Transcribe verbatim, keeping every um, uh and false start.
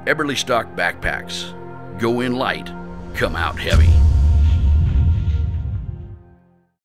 Eberlestock Backpacks. Go in light, come out heavy.